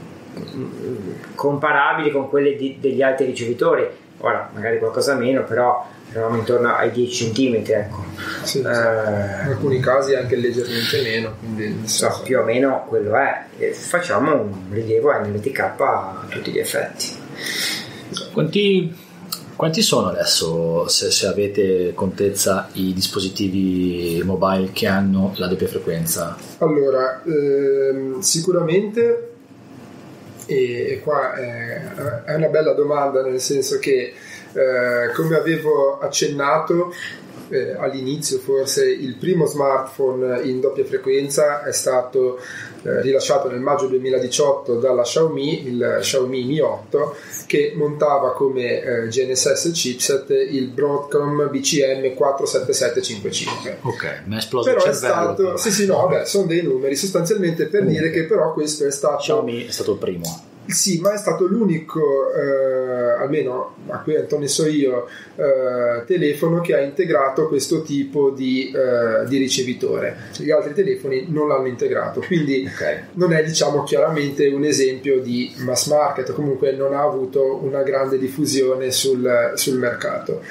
comparabili con quelle di, degli altri ricevitori. Ora magari qualcosa meno, però eravamo intorno ai dieci centimetri, ecco. Sì, eh, in alcuni casi anche leggermente meno, quindi so, più o meno quello è. E facciamo un rilievo N R T K a tutti gli effetti. Quanti, quanti sono adesso, se, se avete contezza, i dispositivi mobile che hanno la doppia frequenza? Allora, ehm, sicuramente, e, e qua è, è una bella domanda, nel senso che Eh, come avevo accennato eh, all'inizio, forse il primo smartphone in doppia frequenza è stato eh, rilasciato nel maggio duemiladiciotto dalla Xiaomi, il Xiaomi Mi otto, che montava come eh, G N S S chipset il Broadcom B C M quattro sette sette cinque cinque. Ok, mi è esploso però il è cervello. stato, sì sì no, vabbè, sono dei numeri sostanzialmente per Comunque, dire che però questo è stato Xiaomi è stato il primo. Sì, ma è stato l'unico, eh, almeno a quanto ne so io, eh, telefono che ha integrato questo tipo di, eh, di ricevitore. Gli altri telefoni non l'hanno integrato, quindi Okay. non è, diciamo, chiaramente un esempio di mass market, comunque non ha avuto una grande diffusione sul, sul mercato.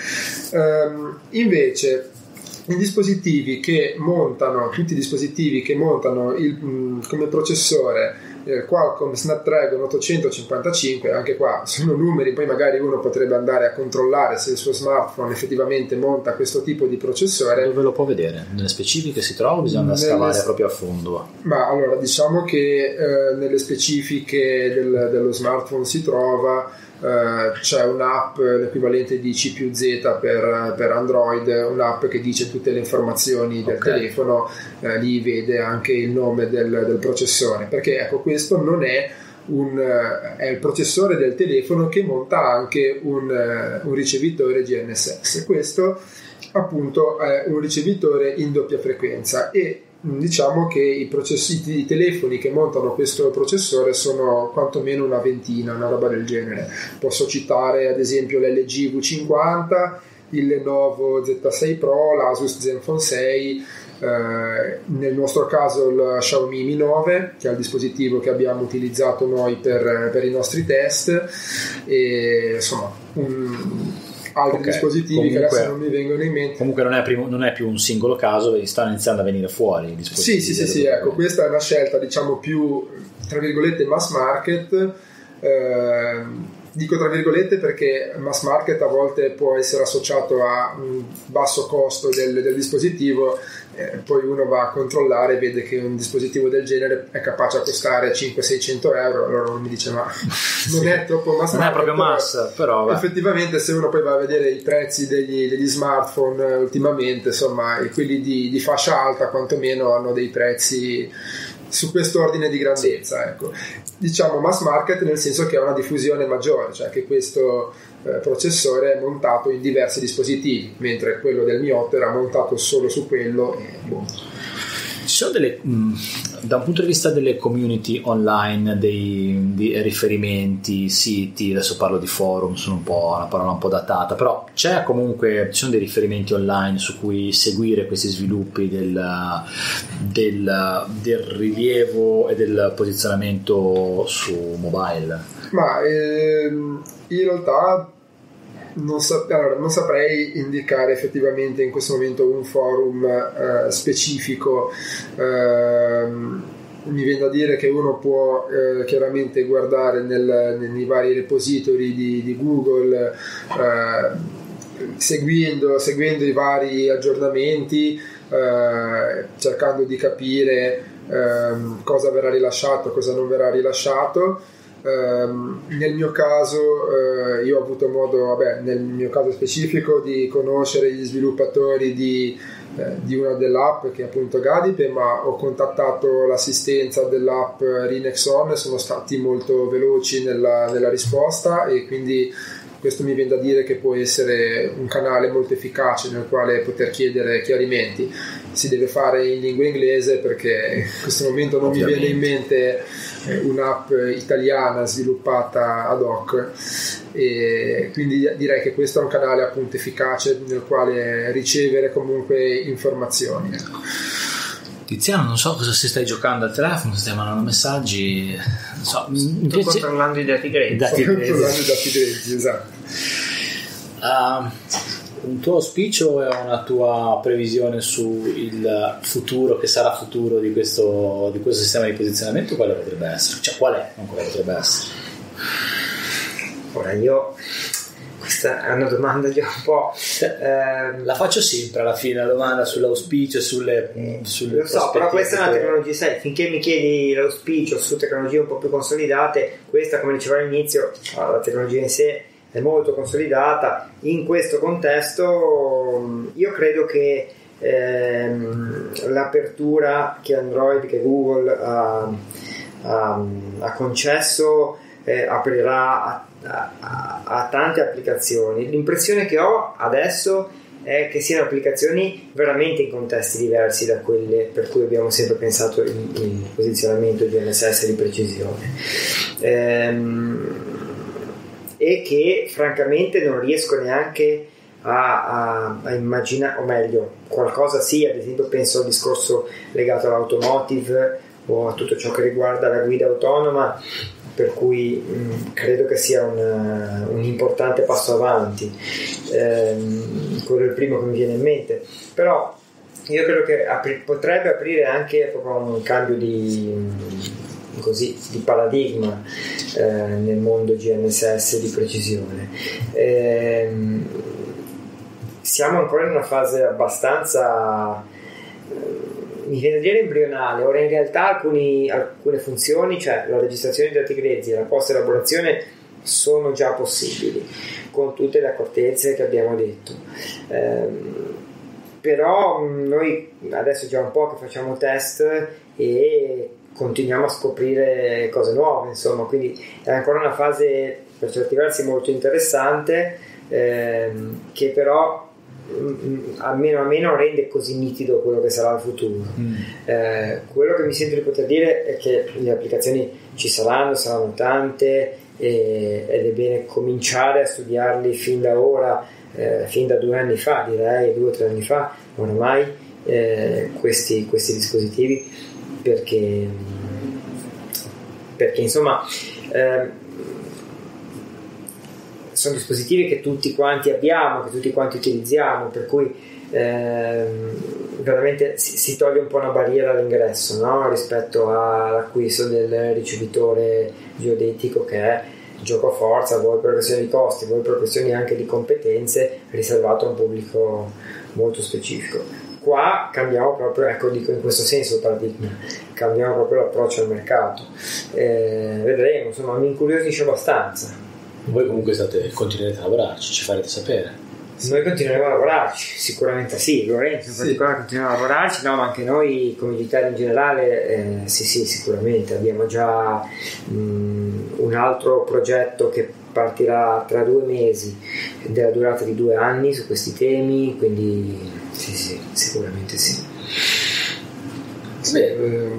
Ehm, invece i dispositivi che montano, tutti i dispositivi che montano il, mh, come processore Qualcomm Snapdragon ottocentocinquantacinque, anche qua sono numeri, poi magari uno potrebbe andare a controllare se il suo smartphone effettivamente monta questo tipo di processore. Dove lo può vedere? Nelle specifiche si trova o bisogna Nelle... scavare proprio a fondo? Ma allora, diciamo che eh, nelle specifiche del, dello smartphone si trova. Uh, c'è un'app, l'equivalente di C più Z per, per Android, un'app che dice tutte le informazioni del okay. telefono, uh, lì vede anche il nome del, del processore, perché ecco, questo non è un uh, è il processore del telefono che monta anche un, uh, un ricevitore G N S S. Questo appunto è un ricevitore in doppia frequenza, e diciamo che i, processi, i telefoni che montano questo processore sono quantomeno una ventina, una roba del genere. Posso citare ad esempio l'L G V cinquanta, il Lenovo Z sei Pro, l'Asus Zenfone sei, eh, nel nostro caso il Xiaomi Mi nove, che è il dispositivo che abbiamo utilizzato noi per, per i nostri test, e insomma un altri okay. dispositivi comunque, che adesso non mi vengono in mente. Comunque non è, primo, non è più un singolo caso, stanno iniziando a venire fuori i dispositivi. Sì, sì, sì, sì, ecco, questa è una scelta, diciamo, più, tra virgolette, mass market. Eh, dico tra virgolette perché mass market a volte può essere associato a un basso costo del, del dispositivo, eh, poi uno va a controllare e vede che un dispositivo del genere è capace a costare cinquecento seicento euro, allora uno mi dice ma non è troppo mass non market, è proprio mass, però beh. Effettivamente se uno poi va a vedere i prezzi degli, degli smartphone ultimamente, insomma quelli di, di fascia alta quantomeno hanno dei prezzi su questo ordine di grandezza, ecco. Diciamo mass market nel senso che ha una diffusione maggiore, cioè che questo, eh, eh, processore è montato in diversi dispositivi, mentre quello del Mi otto era montato solo su quello e boh. Ci sono delle, mh, da un punto di vista delle community online, dei, dei riferimenti, siti, adesso parlo di forum, sono un po' una parola un po' datata, però c'è comunque, ci sono dei riferimenti online su cui seguire questi sviluppi del, del, del rilievo e del posizionamento su mobile? Ma ehm, in realtà Non, sap- allora, non saprei indicare effettivamente in questo momento un forum eh, specifico. Eh, mi viene da dire che uno può eh, chiaramente guardare nel, nei vari repository di, di Google, eh, seguendo, seguendo i vari aggiornamenti, eh, cercando di capire eh, cosa verrà rilasciato, cosa non verrà rilasciato. Um, nel mio caso uh, io ho avuto modo, vabbè, nel mio caso specifico, di conoscere gli sviluppatori di, eh, di una dell'app che è appunto Gadipe, ma ho contattato l'assistenza dell'app Rinexon e sono stati molto veloci nella, nella risposta, e quindi questo mi viene da dire che può essere un canale molto efficace nel quale poter chiedere chiarimenti. Si deve fare in lingua inglese, perché in questo momento non Ovviamente. mi viene in mente un'app italiana sviluppata ad hoc, e quindi direi che questo è un canale appunto efficace nel quale ricevere comunque informazioni. Tiziano, non so cosa si stai giocando al telefono, stai mandando messaggi, non so, sto piace... controllando i dati grezzi. Dati grezzi. Controllando i dati grezzi, esatto. Uh, un tuo auspicio o è una tua previsione sul futuro, che sarà futuro di questo, di questo sistema di posizionamento? Quale potrebbe essere? Cioè, qual è? Non quale potrebbe essere? Ora io... questa è una domanda già un po'... Eh, la faccio sempre alla fine, la domanda sull'auspicio, sulle, eh, sulle lo so, però questa è una tecnologia, sai, finché mi chiedi l'auspicio su tecnologie un po' più consolidate, questa, come diceva all'inizio, la tecnologia in sé è molto consolidata. In questo contesto io credo che ehm, l'apertura che Android, che Google ha, ha, ha concesso eh, aprirà a A, a, a tante applicazioni. L'impressione che ho adesso è che siano applicazioni veramente in contesti diversi da quelle per cui abbiamo sempre pensato il, il posizionamento G N S S di precisione, ehm, e che francamente non riesco neanche a, a, a immaginare, o meglio, qualcosa sì, ad esempio penso al discorso legato all'automotive o a tutto ciò che riguarda la guida autonoma, per cui mh, credo che sia un, un importante passo avanti. Ehm, quello è il primo che mi viene in mente, però io credo che apri- potrebbe aprire anche proprio un cambio di, così, di paradigma eh, nel mondo G N S S di precisione. Ehm, siamo ancora in una fase abbastanza, mi viene a dire, embrionale. Ora in realtà alcuni, alcune funzioni, cioè la registrazione dei dati grezzi e la post elaborazione, sono già possibili con tutte le accortezze che abbiamo detto, ehm, però noi adesso è già un po' che facciamo test e continuiamo a scoprire cose nuove, insomma, quindi è ancora una fase per certi versi molto interessante, ehm, che però almeno a me non rende così nitido quello che sarà il futuro. mm. Eh, quello che mi sento di poter dire è che le applicazioni ci saranno, saranno tante, e, ed è bene cominciare a studiarli fin da ora, eh, fin da due anni fa, direi due o tre anni fa oramai, eh, questi, questi dispositivi, perché perché insomma eh, sono dispositivi che tutti quanti abbiamo, che tutti quanti utilizziamo, per cui ehm, veramente si, si toglie un po' una barriera all'ingresso, no? Rispetto all'acquisto del ricevitore geodetico, che è gioco a forza, vuoi per questioni di costi, vuoi per questioni anche di competenze, riservato a un pubblico molto specifico. Qua cambiamo proprio, ecco, dico in questo senso il paradigma, cambiamo proprio l'approccio al mercato. Eh, vedremo, insomma, mi incuriosisce abbastanza. Voi comunque state, continuerete a lavorarci, ci farete sapere. Noi continueremo a lavorarci, sicuramente sì, Lorenzo in sì. particolare continuerà a lavorarci, no, ma anche noi come Digitale in generale, eh, sì sì, sicuramente abbiamo già mh, un altro progetto che partirà tra due mesi, della durata di due anni su questi temi, quindi sì, sì, sicuramente sì. Beh, eh,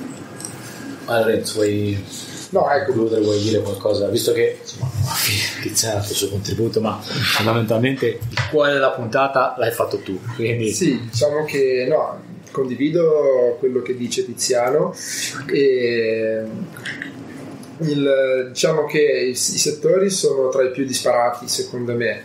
Lorenzo, vuoi no, ecco. concludere, vuoi dire qualcosa? Visto che insomma, Tiziano ha fatto il suo contributo, ma fondamentalmente il cuore della puntata l'hai fatto tu. Quindi... Sì, diciamo che no, condivido quello che dice Tiziano e il, diciamo che i, i settori sono tra i più disparati secondo me.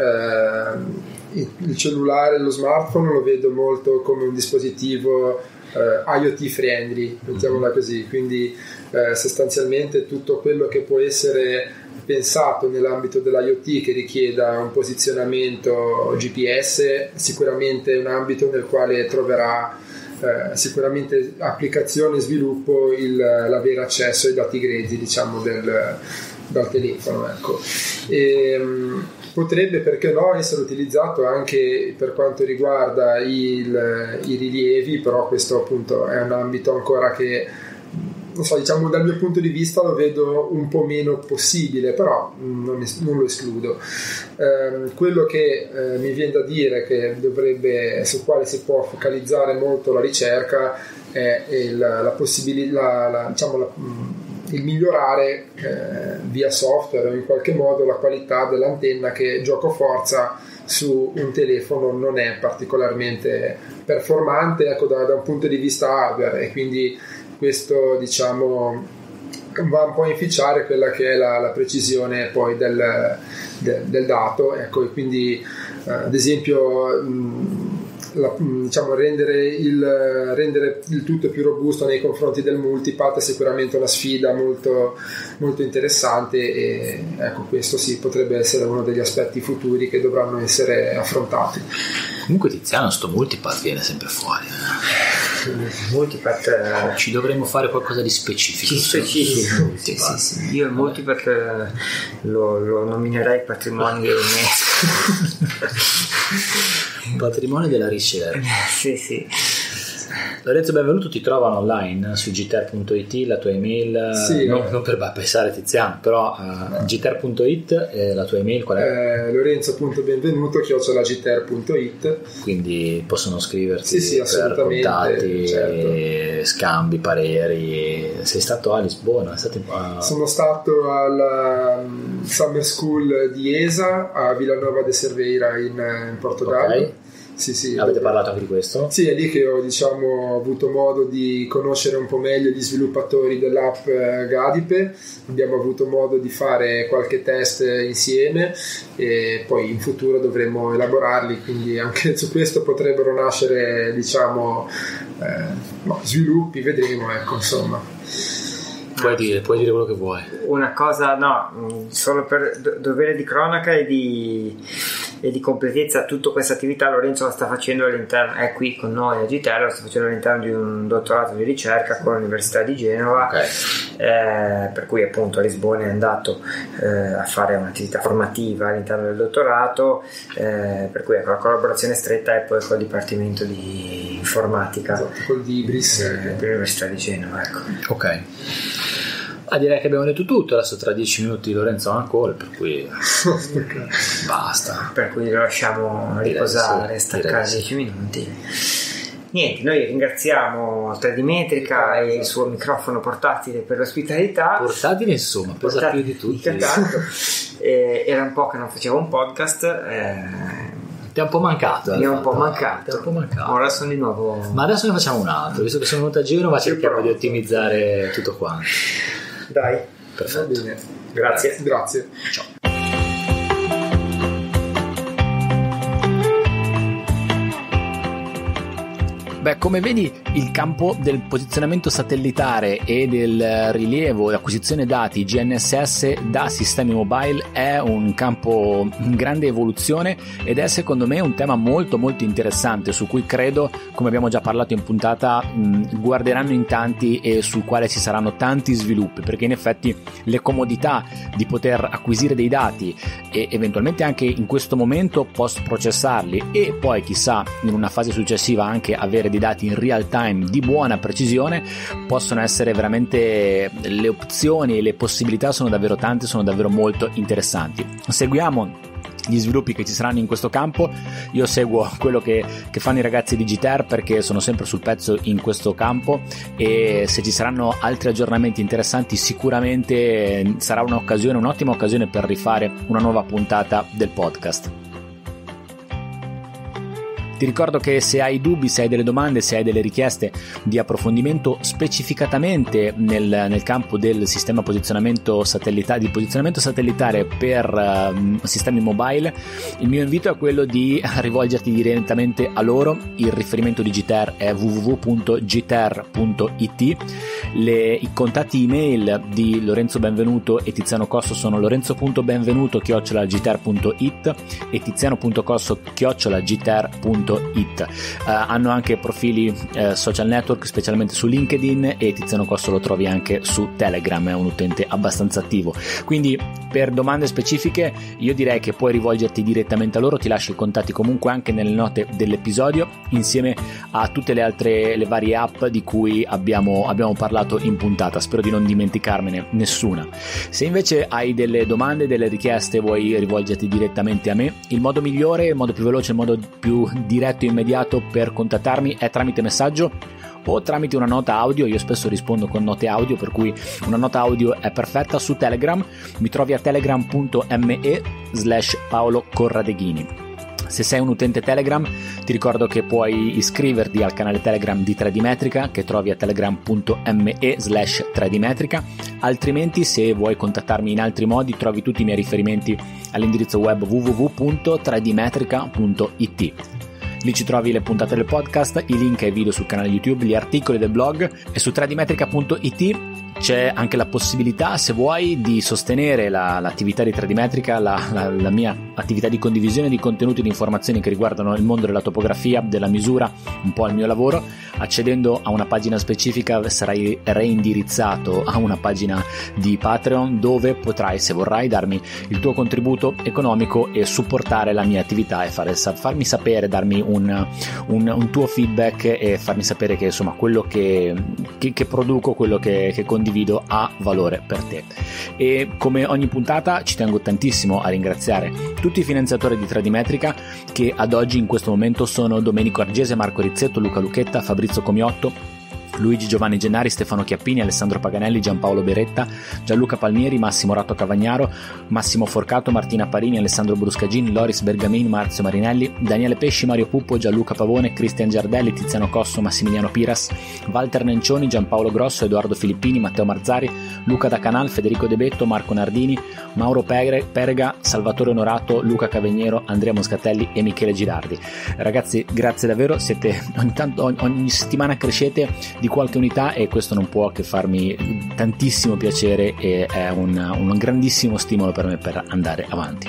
Eh, il cellulare, lo smartphone lo vedo molto come un dispositivo eh, IoT friendly, mettiamola così, quindi eh, sostanzialmente tutto quello che può essere pensato nell'ambito dell'IoT che richieda un posizionamento G P S sicuramente è un ambito nel quale troverà eh, sicuramente applicazione e sviluppo il, l'avere accesso ai dati grezzi, diciamo, del, dal telefono, ecco. E, potrebbe, perché no, essere utilizzato anche per quanto riguarda il, i rilievi, però questo appunto è un ambito ancora che non so, diciamo dal mio punto di vista lo vedo un po' meno possibile, però non, es- non lo escludo. Eh, quello che eh, mi viene da dire che dovrebbe, su quale si può focalizzare molto la ricerca è il, la possibilità, la, diciamo la, il migliorare eh, via software o in qualche modo la qualità dell'antenna, che gioco forza su un telefono non è particolarmente performante, ecco, da, da un punto di vista hardware, e quindi questo, diciamo, va un po' a inficiare quella che è la, la precisione poi del, del, del dato, ecco, e quindi eh, ad esempio mh, La, diciamo, rendere, il, rendere il tutto più robusto nei confronti del multipath è sicuramente una sfida molto, molto interessante, e ecco, questo sì potrebbe essere uno degli aspetti futuri che dovranno essere affrontati. Comunque Tiziano sto multipath viene sempre fuori, eh. Multipath eh, ci dovremmo fare qualcosa di specifico, sì, specifico. Sì, sì, sì. Io il multipath eh, lo, lo nominerei patrimonio dell'UNESCO. Patrimonio della ricerca. Sì, sì. Lorenzo, benvenuto. Ti trovano online su g t r punto i t, la tua email, sì, non, eh. non per bypassare Tiziano, però uh, g t r punto i t, eh, la tua email qual è? Eh, Lorenzo.benvenuto chiocciola g t r punto i t. Quindi possono scriverti sì, sì, per contatti, certo. Scambi, pareri. Sei stato a Lisbona? Stato, uh... Sono stato alla um, Summer School di E S A a Villanova de Cerveira in, in Portogallo. Okay. Sì, sì, avete dove... parlato anche di questo? Sì, è lì che ho, diciamo, avuto modo di conoscere un po' meglio gli sviluppatori dell'app eh, Gadipe. Abbiamo avuto modo di fare qualche test insieme e poi in futuro dovremo elaborarli, quindi anche su questo potrebbero nascere, diciamo, eh, no, sviluppi, vedremo, ecco, insomma. Puoi dire, puoi dire quello che vuoi. Una cosa, no, solo per do- dovere di cronaca e di, e di completezza, tutta questa attività Lorenzo la sta facendo all'interno, è qui con noi a Giterra, la sta facendo all'interno di un dottorato di ricerca con l'Università di Genova, okay. eh, per cui appunto a Lisbona è andato eh, a fare un'attività formativa all'interno del dottorato, eh, per cui ecco, la collaborazione stretta è poi col Dipartimento di Informatica, esatto, col Dibris eh, dell'Università di Genova, ecco. Ok. Ah, direi che abbiamo detto tutto. Adesso tra dieci minuti Lorenzo ha una call, per cui basta, per cui lo lasciamo riposare, sì, staccare dieci minuti. Niente, noi ringraziamo tre D Metrica e il suo microfono portatile per l'ospitalità. Portatile, insomma, pesa portatile, più di tutti. eh, era un po' che non facevo un podcast, eh, ti è un po' mancato. Mi è un po' mancato. Ti è un po' mancato. Ora sono di nuovo. Ma adesso ne facciamo un altro, visto che sono venuto a Genova, cerchiamo di ottimizzare tutto quanto. Dai, perfetto. Va bene. Grazie. Grazie. Ciao. Beh, come vedi, il campo del posizionamento satellitare e del rilievo e acquisizione dati G N S S da sistemi mobile è un campo in grande evoluzione ed è secondo me un tema molto molto interessante, su cui credo, come abbiamo già parlato in puntata, mh, guarderanno in tanti e sul quale ci saranno tanti sviluppi, perché in effetti le comodità di poter acquisire dei dati e eventualmente anche in questo momento post processarli e poi chissà in una fase successiva anche avere di dati in real time di buona precisione, possono essere veramente, le opzioni e le possibilità sono davvero tante, sono davvero molto interessanti. Seguiamo gli sviluppi che ci saranno in questo campo. Io seguo quello che, che fanno i ragazzi di G T R perché sono sempre sul pezzo in questo campo, e se ci saranno altri aggiornamenti interessanti sicuramente sarà un'occasione, un'ottima occasione per rifare una nuova puntata del podcast. Ti ricordo che se hai dubbi, se hai delle domande, se hai delle richieste di approfondimento specificatamente nel, nel campo del sistema posizionamento satellitare, di posizionamento satellitare per uh, sistemi mobile, il mio invito è quello di rivolgerti direttamente a loro. Il riferimento di G T R è w w w punto g t r punto i t. Le, i contatti email di Lorenzo Benvenuto e Tiziano Cosso sono lorenzo punto benvenuto chiocciola g t r punto i t e tiziano punto cosso chiocciola g t r punto it. Uh, hanno anche profili uh, social network, specialmente su LinkedIn, e Tiziano Cosso lo trovi anche su Telegram, è un utente abbastanza attivo. Quindi per domande specifiche io direi che puoi rivolgerti direttamente a loro. Ti lascio i contatti comunque anche nelle note dell'episodio, insieme a tutte le altre, le varie app di cui abbiamo, abbiamo parlato in puntata. Spero di non dimenticarmene nessuna. Se invece hai delle domande, delle richieste, vuoi rivolgerti direttamente a me, il modo migliore, il modo più veloce, il modo più diretto e immediato per contattarmi è tramite messaggio o tramite una nota audio. Io spesso rispondo con note audio, per cui una nota audio è perfetta. Su Telegram mi trovi a telegram punto me slash Paolo Corradeghini. Se sei un utente Telegram ti ricordo che puoi iscriverti al canale Telegram di tre D Metrica, che trovi a telegram punto me slash tre D Metrica. Altrimenti, se vuoi contattarmi in altri modi, trovi tutti i miei riferimenti all'indirizzo web w w w punto tre d metrica punto i t. Lì ci trovi le puntate del podcast, i link ai video sul canale YouTube, gli articoli del blog, e su tre d metrica punto i t c'è anche la possibilità, se vuoi, di sostenere la, l'attività di tre D Metrica, la, la, la mia attività di condivisione di contenuti e di informazioni che riguardano il mondo della topografia, della misura, un po' il mio lavoro. Accedendo a una pagina specifica sarai reindirizzato a una pagina di Patreon, dove potrai, se vorrai, darmi il tuo contributo economico e supportare la mia attività e fare, farmi sapere, darmi un, un, un tuo feedback e farmi sapere che insomma quello che, che, che produco, quello che, che condivido ha valore per te. E come ogni puntata ci tengo tantissimo a ringraziare tutti i finanziatori di tre D Metrica, che ad oggi in questo momento sono Domenico Argese, Marco Rizzetto, Luca Lucchetta, Fabrizio Comiotto, Luigi Giovanni Gennari, Stefano Chiappini, Alessandro Paganelli, Giampaolo Beretta, Gianluca Palmieri, Massimo Ratto Cavagnaro, Massimo Forcato, Martina Parini, Alessandro Bruscagini, Loris Bergamin, Marzio Marinelli, Daniele Pesci, Mario Puppo, Gianluca Pavone, Cristian Giardelli, Tiziano Cosso, Massimiliano Piras, Walter Nencioni, Giampaolo Grosso, Edoardo Filippini, Matteo Marzari, Luca Da Canal, Federico De Betto, Marco Nardini, Mauro Perega, Salvatore Onorato, Luca Cavagnero, Andrea Moscatelli e Michele Girardi. Ragazzi, grazie davvero, siete ogni, tanto, ogni, ogni settimana crescete di qualche unità, e questo non può che farmi tantissimo piacere, e è un, un grandissimo stimolo per me per andare avanti.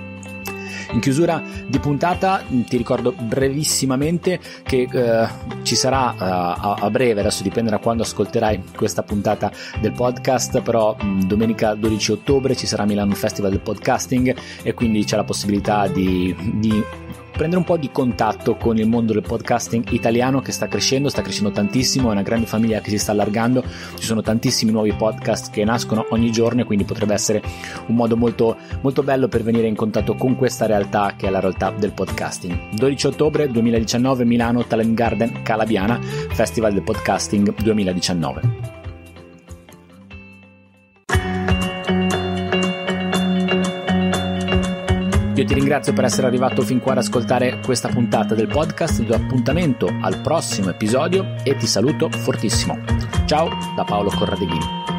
In chiusura di puntata ti ricordo brevissimamente che eh, ci sarà eh, a, a breve, adesso dipende da quando ascolterai questa puntata del podcast, però mh, domenica dodici ottobre ci sarà Milano Festival del Podcasting, e quindi c'è la possibilità di, di prendere un po' di contatto con il mondo del podcasting italiano, che sta crescendo, sta crescendo tantissimo, è una grande famiglia che si sta allargando, ci sono tantissimi nuovi podcast che nascono ogni giorno, e quindi potrebbe essere un modo molto, molto bello per venire in contatto con questa realtà che è la realtà del podcasting. dodici ottobre duemiladiciannove, Milano Talent Garden Calabiana, Festival del Podcasting duemiladiciannove. Io ti ringrazio per essere arrivato fin qua ad ascoltare questa puntata del podcast, ti do appuntamento al prossimo episodio e ti saluto fortissimo. Ciao da Paolo Corradeghini.